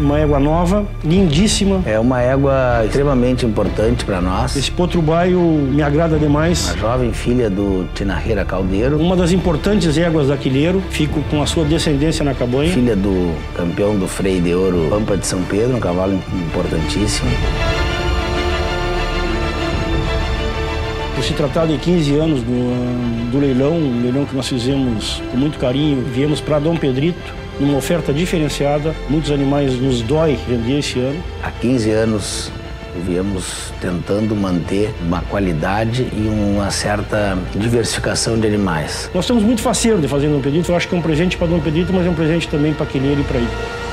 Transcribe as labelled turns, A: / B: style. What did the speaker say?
A: uma égua nova, lindíssima.
B: É uma égua extremamente importante para nós.
A: Esse potro baio me agrada demais.
B: Uma jovem filha do Tinarreira Caldeiro.
A: Uma das importantes éguas da Quilheiro, fico com a sua descendência na cabanha.
B: Filha do campeão do freio de ouro Pampa de São Pedro, um cavalo importantíssimo.
A: Por se tratar de 15 anos do leilão, um leilão que nós fizemos com muito carinho, viemos para Dom Pedrito, numa oferta diferenciada. Muitos animais nos dói vender esse ano.
B: Há 15 anos viemos tentando manter uma qualidade e uma certa diversificação de animais.
A: Nós estamos muito faceiro de fazer Dom Pedrito. Eu acho que é um presente para Dom Pedrito, mas é um presente também para Quilheiro e para ele.